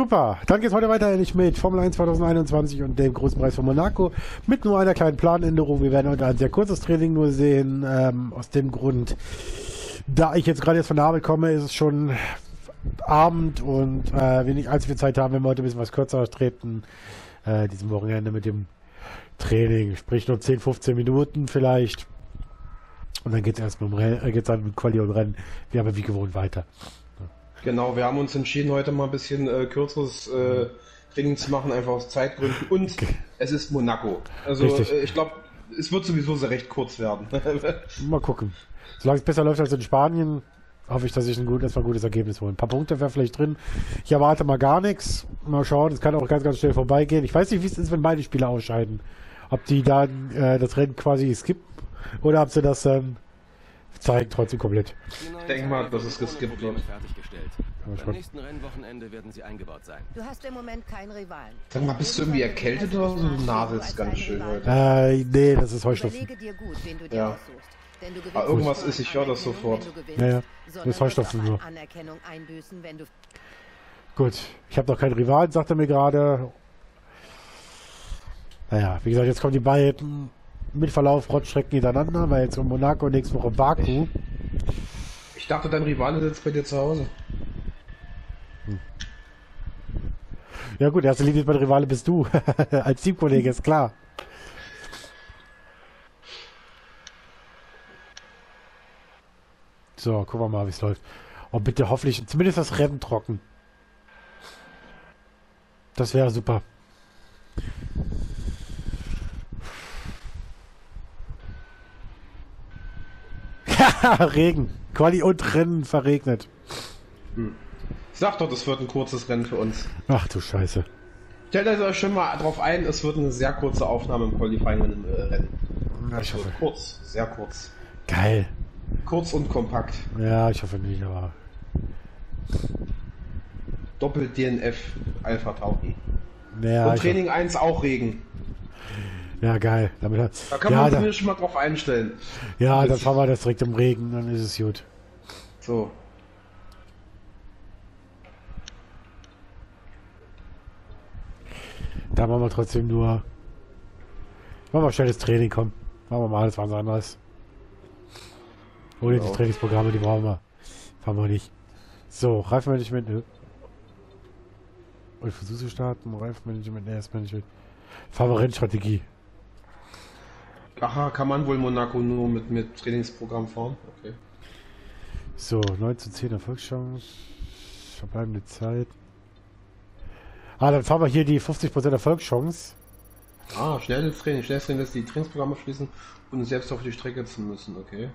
Super, dann geht es heute weiter mit Formel 1 2021 und dem großen Preis von Monaco mit nur einer kleinen Planänderung. Wir werden heute ein sehr kurzes Training nur sehen, aus dem Grund, da ich jetzt gerade von der Arbeit komme, ist es schon Abend und wir nicht allzu viel Zeit haben, wenn wir heute ein bisschen was kürzer treten, diesem Wochenende mit dem Training, sprich nur 10, 15 Minuten vielleicht. Und dann geht es erst geht's dann mit Quali und Rennen, wie aber wie gewohnt weiter. Genau, wir haben uns entschieden, heute mal ein bisschen kürzeres Training zu machen, einfach aus Zeitgründen. Und es ist Monaco. Also ich glaube, es wird sowieso sehr recht kurz werden. Mal gucken. Solange es besser läuft als in Spanien, hoffe ich, dass ich erstmal ein gutes Ergebnis hole. Ein paar Punkte wäre vielleicht drin. Ich erwarte mal gar nichts. Mal schauen, es kann auch ganz, ganz schnell vorbeigehen. Ich weiß nicht, wie es ist, wenn beide Spieler ausscheiden. Ob die dann das Rennen quasi skippen oder ob sie das zeigen trotzdem komplett. Ich denke mal, dass es geskippt wird. Beim nächsten Rennwochenende werden sie eingebaut sein. Du hast im Moment keinen Rivalen. Sag mal, bist du irgendwie erkältet oder so? Du naselst ganz schön heute. Nee, das ist Heuschnupfen. Überlege dir gut, wen du dir Ja. aussuchst. Denn du gewinnst Irgendwas nicht ist, ich höre das sofort. wenn du gewinnst, Ja, ja. sondern Das ist Heuschnupfen wirst auch nur. Anerkennung einbüßen, wenn du... Gut, ich habe noch keinen Rivalen, sagt er mir gerade. Naja, wie gesagt, jetzt kommen die beiden mit Verlauf Rottstrecken hintereinander, weil jetzt in Monaco und nächste Woche Baku. Ich dachte, dein Rivale sitzt bei dir zu Hause. Ja gut, erste Linie bei der Rivale bist du. Als Teamkollege, ist klar. So, gucken wir mal, wie es läuft. Oh, bitte hoffentlich, zumindest das Rennen trocken. Das wäre super. Regen. Quali und Rennen verregnet. Ich sag doch, das wird ein kurzes Rennen für uns. Ach du Scheiße. Stellt euch schon mal drauf ein, es wird eine sehr kurze Aufnahme im Qualifying und im Rennen. Ja, ich hoffe. Kurz, sehr kurz. Geil. Kurz und kompakt. Ja, ich hoffe nicht, aber... Doppel-DNF Alpha Tauri. Ja, Und Training 1 auch Regen. ja, geil. Damit Da kann man sich schon mal drauf einstellen. ja, dann fahren wir das direkt im Regen, dann ist es gut. So. Da machen wir trotzdem nur... Machen wir schnelles Training, komm. Machen wir mal alles was anderes. Ohne die Trainingsprogramme, die brauchen wir. Fahren wir nicht. So, Reifenmanagement. Und Versuch zu starten. Reifenmanagement, Erstmanagement. Fahren wir Rennstrategie. Aha, kann man wohl Monaco nur mit Trainingsprogramm fahren? Okay. So, 9 zu 10 Erfolgschance. Verbleibende Zeit. Ah, dann fahren wir hier die 50% Erfolgschance. Ah, schnelles Training, dass die Trainingsprogramme schließen und selbst auf die Strecke zu müssen, okay.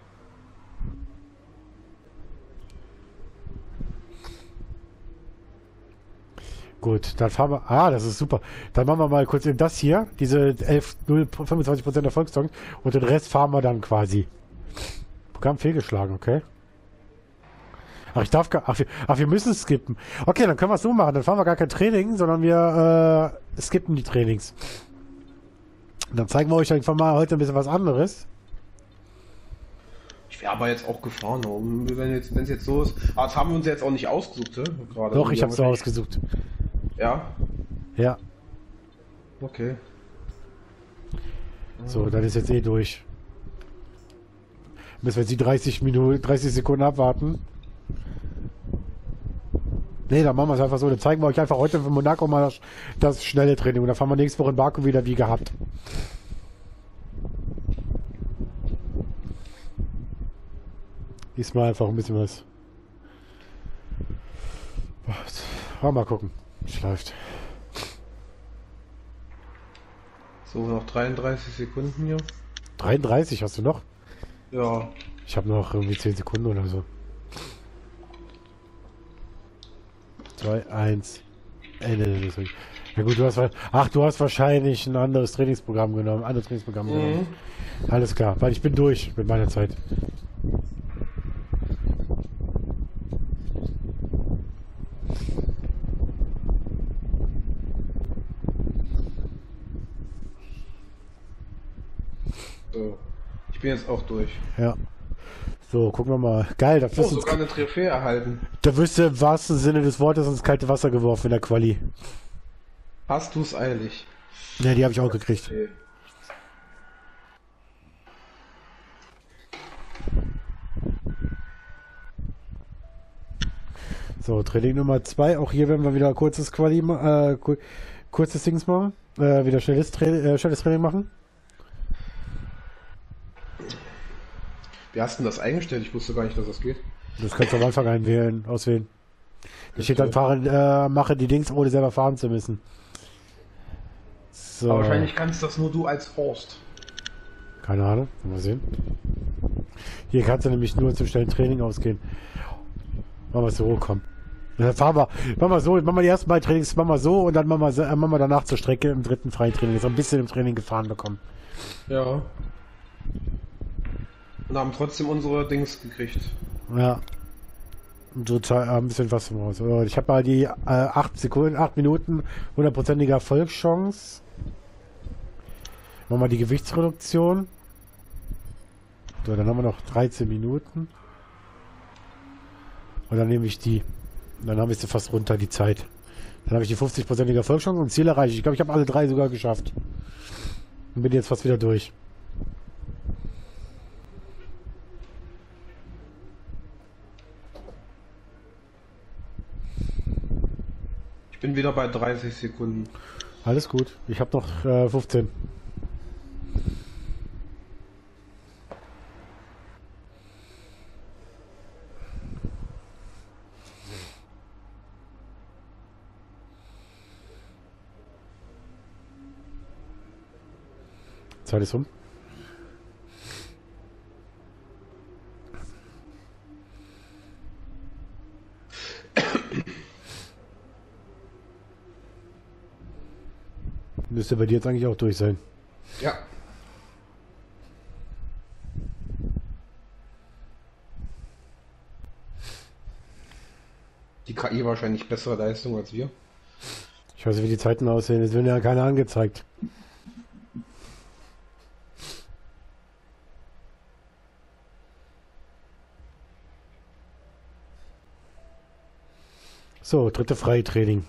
Gut, dann fahren wir... Ah, das ist super. Dann machen wir mal kurz in das hier, diese 25% Erfolgschance und den Rest fahren wir dann quasi. Programm fehlgeschlagen, okay. Ach, ich darf gar... Ach, wir müssen skippen. Okay, dann können wir es so machen. Dann fahren wir gar kein Training, sondern wir skippen die Trainings. Und dann zeigen wir euch einfach mal heute ein bisschen was anderes. Ich wäre aber jetzt auch gefahren, wenn es jetzt so ist. Aber das haben wir uns jetzt auch nicht ausgesucht, ne? Gerade. Doch, ich habe es so ausgesucht. Ja? Ja. Okay. So, dann ist jetzt eh durch. Müssen wir jetzt die 30 Sekunden abwarten. Nee, dann machen wir es einfach so. Dann zeigen wir euch einfach heute für Monaco mal das schnelle Training. Und dann fahren wir nächste Woche in Baku wieder wie gehabt. Diesmal einfach ein bisschen was. Mal gucken. Es läuft. So, noch 33 Sekunden hier. 33 hast du noch? Ja. Ich habe noch irgendwie 10 Sekunden oder so. 2, 1. Ende. Ja gut, du hast wahrscheinlich ein anderes Trainingsprogramm genommen. Genommen. Alles klar, weil ich bin durch mit meiner Zeit. So. Ich bin jetzt auch durch. Ja. So, gucken wir mal. Geil, Oh, sogar eine Trophäe erhalten. da wirst du im wahrsten Sinne des Wortes ins kalte Wasser geworfen in der Quali. Hast du's eilig? Ja, die habe ich auch gekriegt. Okay. So, Training Nummer 2. Auch hier werden wir wieder kurzes Quali, kurzes Dings machen. Wieder schnelles Training machen. Wie hast du denn das eingestellt? Ich wusste gar nicht, dass das geht. Das kannst du am Anfang auswählen. Da steht dann fahren, mache die Dings, ohne selber fahren zu müssen. So. Aber wahrscheinlich kannst das nur du als Horst. Keine Ahnung, mal sehen. Hier kannst du nämlich nur zum schnellen Training ausgehen. Machen wir so, komm. Dann fahren wir. Machen wir so, machen wir die ersten beiden Trainings, machen wir so und dann machen wir danach zur Strecke im dritten freien Training. Jetzt ein bisschen im Training gefahren bekommen. Ja. Und haben trotzdem unsere Dings gekriegt. Ja. Total ein bisschen was zum Haus. Ich habe mal die 8 Minuten 100%ige Erfolgschance. Machen wir die Gewichtsreduktion. So, dann haben wir noch 13 Minuten. Und dann nehme ich die. Und dann habe ich sie fast runter, die Zeit. Dann habe ich die 50%ige Erfolgschance und Ziel erreicht. Ich glaube, ich habe alle 3 sogar geschafft. Und bin jetzt fast wieder durch. Ich bin wieder bei 30 Sekunden. Alles gut. Ich habe noch 15. Zeit ist rum. Müsste bei dir jetzt eigentlich auch durch sein. Ja. Die KI wahrscheinlich bessere Leistung als wir. Ich weiß nicht, wie die Zeiten aussehen. Es werden ja keine angezeigt. So, dritte Freitraining.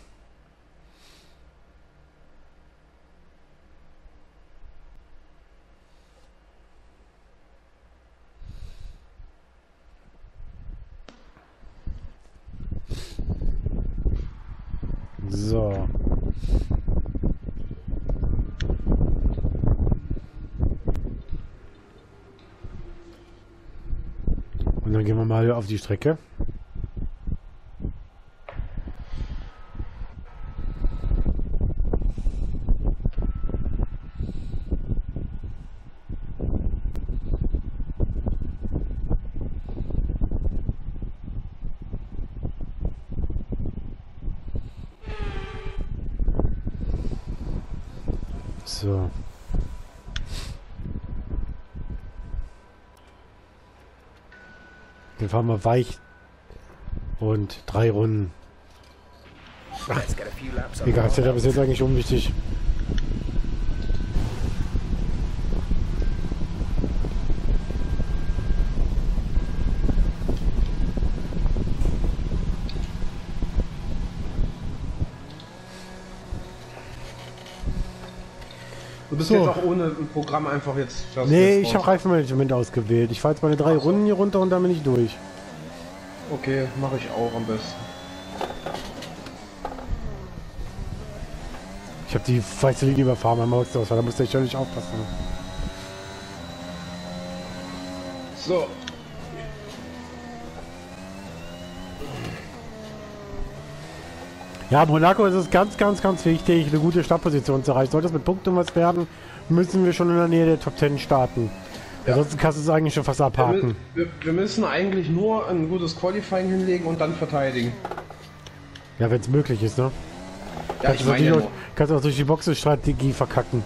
So. Und dann gehen wir mal auf die Strecke. So. Den fahren wir weich und 3 Runden. Ach, egal, Setup ist jetzt eigentlich unwichtig. Du bist So. jetzt auch ohne ein Programm einfach jetzt... Nee, ich habe Reifenmanagement ausgewählt. Ich fahre jetzt meine 3 Runden hier runter und dann bin ich durch. Okay, mache ich auch am besten. Ich habe die weiße Linie überfahren beim Hauptausfall, da musste ich schon nicht aufpassen. So. Ja, Monaco ist es ganz, ganz, ganz wichtig, eine gute Startposition zu erreichen. Sollte es mit Punkten was werden, müssen wir schon in der Nähe der Top 10 starten. Ja. Ansonsten kannst du es eigentlich schon fast abhaken. Wir müssen eigentlich nur ein gutes Qualifying hinlegen und dann verteidigen. Ja, wenn es möglich ist, ne? Ja, ich meine ja nur. Kannst auch durch die Boxenstrategie verkacken.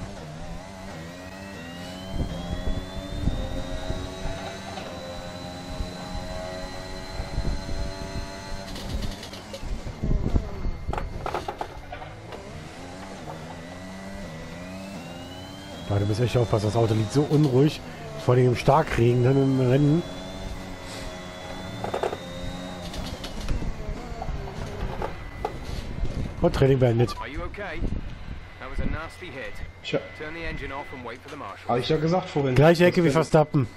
Ja, du musst echt aufpassen, das Auto liegt so unruhig, vor allem im Starkregen dann im Rennen. Und Training beendet. Tja. Habe ich ja gesagt vorhin. Gleiche Ecke wie Verstappen.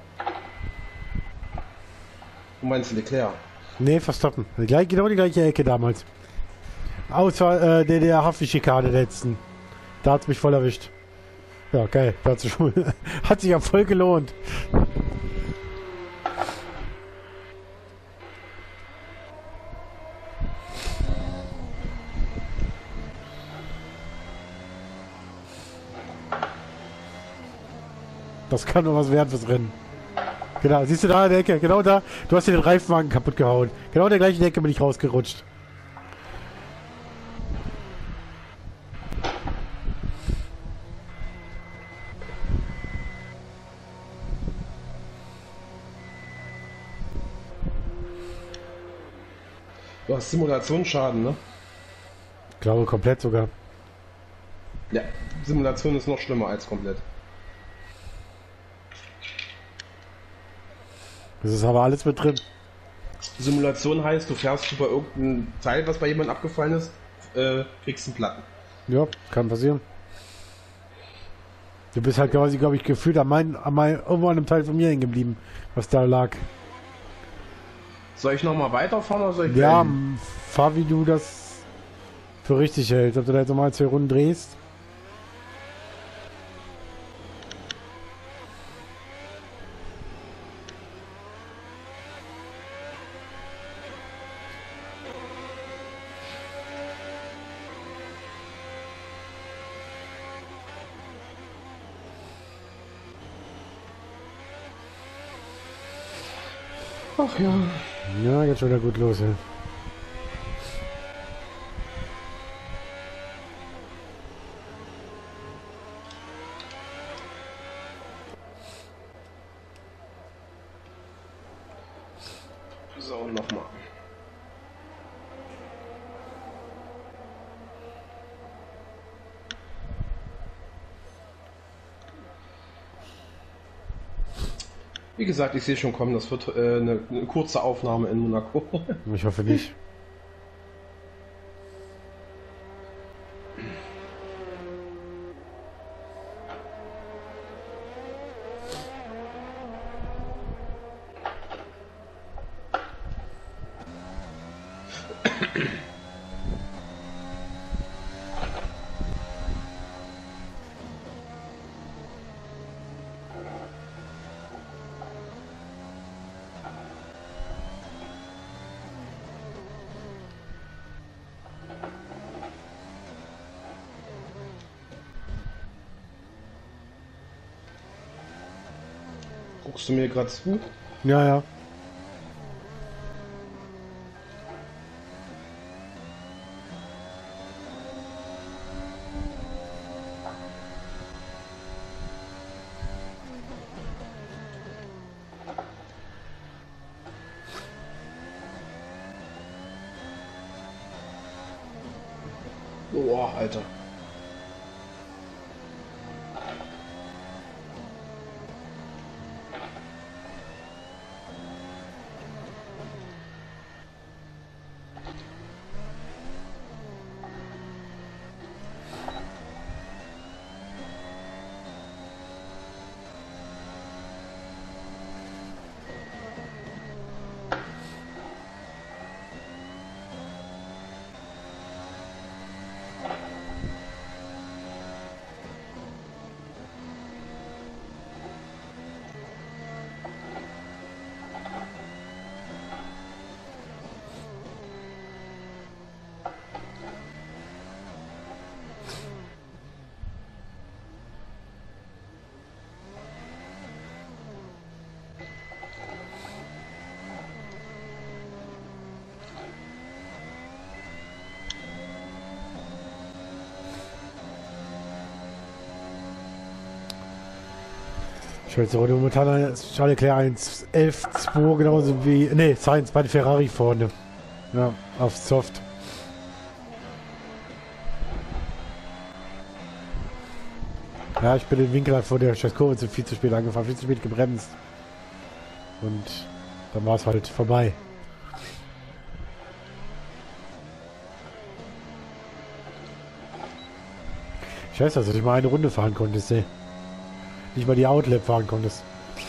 Du meinst Leclerc? Nee, Verstappen. Genau die gleiche Ecke damals. Außer der Haftschikane letzten. Da hat es mich voll erwischt. Ja, geil. Hat sich ja voll gelohnt. Das kann nur was werden fürs Rennen. Genau, siehst du da in der Ecke? Genau da. Du hast dir den Reifenwagen kaputt gehauen. Genau in der gleichen Ecke bin ich rausgerutscht. Du hast Simulationsschaden, ne? Ich glaube komplett sogar. Ja, Simulation ist noch schlimmer als komplett. Das ist aber alles mit drin. Simulation heißt, du fährst über irgendein Teil, was bei jemandem abgefallen ist, kriegst einen Platten. Ja, kann passieren. Du bist halt quasi, glaube ich, gefühlt irgendwo an einem Teil von mir hängen geblieben, was da lag. Soll ich nochmal weiterfahren oder soll ich Ja, beenden? fahr wie du das für richtig hältst. Ob du da jetzt nochmal 2 Runden drehst. Ach ja. Ja, geht schon wieder gut los, ja. So, nochmal. Wie gesagt, ich sehe schon kommen, das wird eine kurze Aufnahme in Monaco. Ich hoffe nicht. Guckst du mir gerade zu? Ja, ja. Boah, Alter. Scheiße, heute momentan ist Charles Leclerc 1.11.2 genauso wie. Ne, Sainz bei Ferrari vorne. Ja, auf Soft. Ja, ich bin den Winkel halt vor der Scheißkurve viel zu spät angefahren, viel zu spät gebremst. Und dann war es halt vorbei. Ich weiß, dass du nicht mal eine Runde fahren konntest, ey. Nicht mal die Outlap fahren konntest.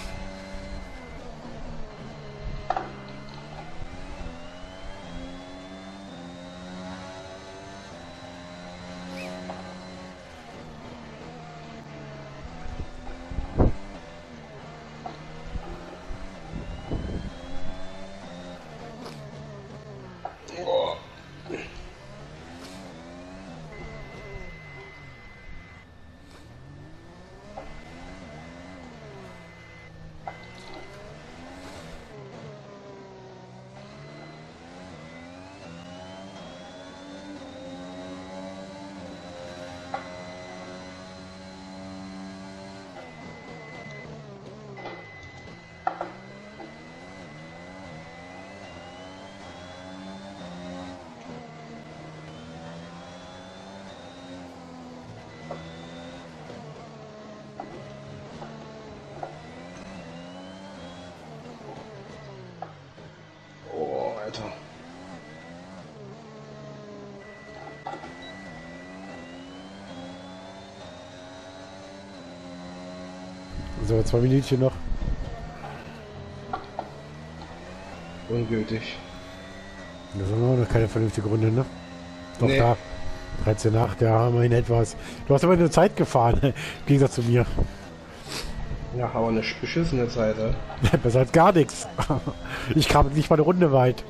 Alter. So, 2 Minütchen noch. Ungültig. Das ist auch noch keine vernünftige Runde, ne? Doch, Nee. da. 13,8, ja, immerhin etwas. Du hast aber eine Zeit gefahren, im Gegensatz zu mir. Ja, aber eine beschissene Zeit, ja. Besser als gar nichts. Ich kam nicht mal eine Runde weit.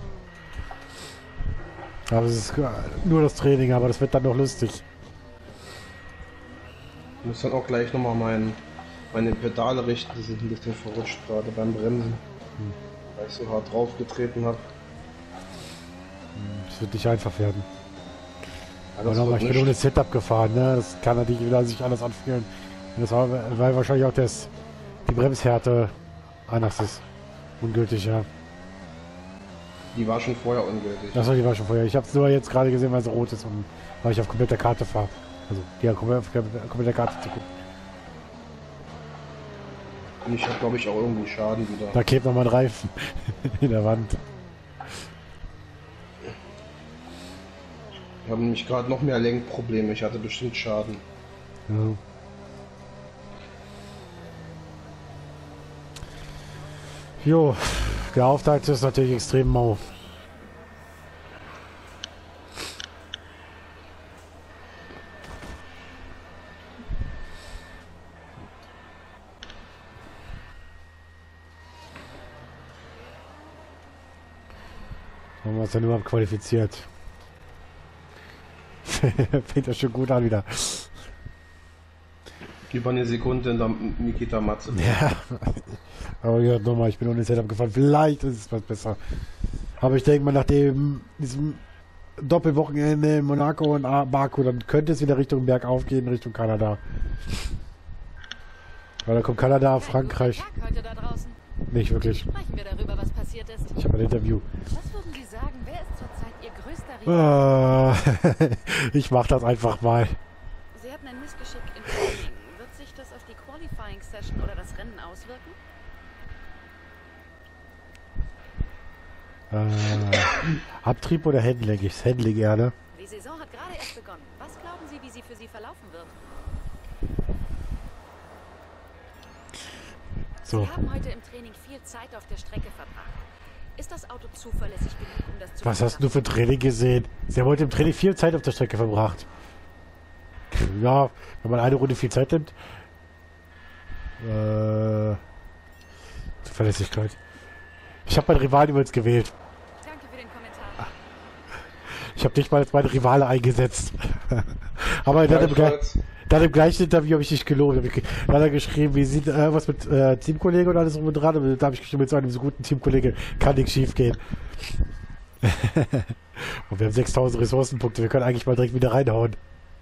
Aber es ist nur das Training, aber das wird dann noch lustig. Ich muss dann auch gleich nochmal meine Pedale richten, die sind ein bisschen verrutscht gerade beim Bremsen. Weil ich so hart draufgetreten habe. Es wird nicht einfach werden. Ja, Aber das nochmal, wird ich bin ohne nicht. Setup gefahren, ne? Das kann natürlich wieder sich anders anfühlen. Und das war, weil wahrscheinlich auch die Bremshärte anders ist. Ungültig, ja. Die war schon vorher ungültig. Achso, die war schon vorher. Ich habe es nur jetzt gerade gesehen, weil es rot ist und weil ich auf kompletter Karte fahre. Also, die auf kompletter Karte zu gucken. Und ich habe, glaube ich, auch irgendwie Schaden wieder. Da klebt noch mal ein Reifen in der Wand. Ich habe nämlich gerade noch mehr Lenkprobleme. Ich hatte bestimmt Schaden. Ja. Jo, der Auftakt ist natürlich extrem mau. Haben wir uns dann überhaupt qualifiziert? Fängt das schon gut an wieder. Über eine Sekunde in der Nikita Matze. Ja. Aber ja, nochmal, ich bin ohne Setup gefahren. Vielleicht ist es was besser. Aber ich denke mal, nach diesem Doppelwochenende in Monaco und Baku, dann könnte es wieder Richtung Bergauf gehen, Richtung Kanada. Weil da kommt Kanada, Frankreich. Tag heute da draußen. Nicht wirklich. Sprechen wir darüber, was passiert ist. Ich habe ein Interview. Was würden Sie sagen, wer ist zurzeit Ihr größter Rival? Ich mach das einfach mal. Sie hatten ein Missgeschick im Training. Wird sich das auf die Qualifying Session oder das Rennen auswirken? Abtrieb oder Handling? Ich Handling gerne. Die Saison hat gerade erst begonnen. Was glauben Sie, wie sie für Sie verlaufen wird? So. Sie haben heute im Training viel Zeit auf der Strecke verbracht. Ist das Auto zuverlässig genug, um das zu Was hast du für Training gesehen? Sie haben heute im Training viel Zeit auf der Strecke verbracht. Ja, wenn man eine Runde viel Zeit nimmt. Zuverlässigkeit. Ich habe meinen Rivalen übrigens gewählt. Danke für den Kommentar. Ich habe dich mal als meine Rivale eingesetzt. Aber dann im gleichen Interview habe ich dich gelobt. Dann hat er geschrieben, wie sieht was mit Teamkollege und alles rum und dran. Und da habe ich geschrieben, mit so einem so guten Teamkollege kann nichts schief gehen. Und wir haben 6000 Ressourcenpunkte. Wir können eigentlich mal direkt wieder reinhauen.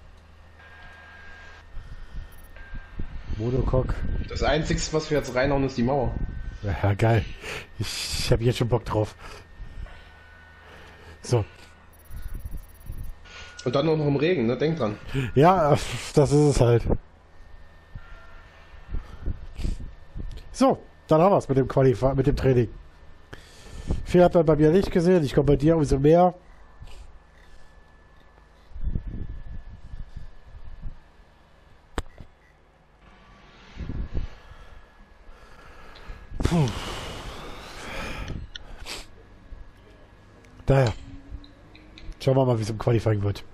Monocoque. Das Einzige, was wir jetzt reinhauen, ist die Mauer. Ja, geil. Ich habe jetzt schon Bock drauf. So. Und dann auch noch im Regen, ne? Denk dran. Ja, das ist es halt. So, dann haben wir es mit dem mit dem Training. Viel habt ihr bei mir nicht gesehen. Ich komme bei dir umso mehr. Daher. Schauen wir mal, wie es im Qualifying wird.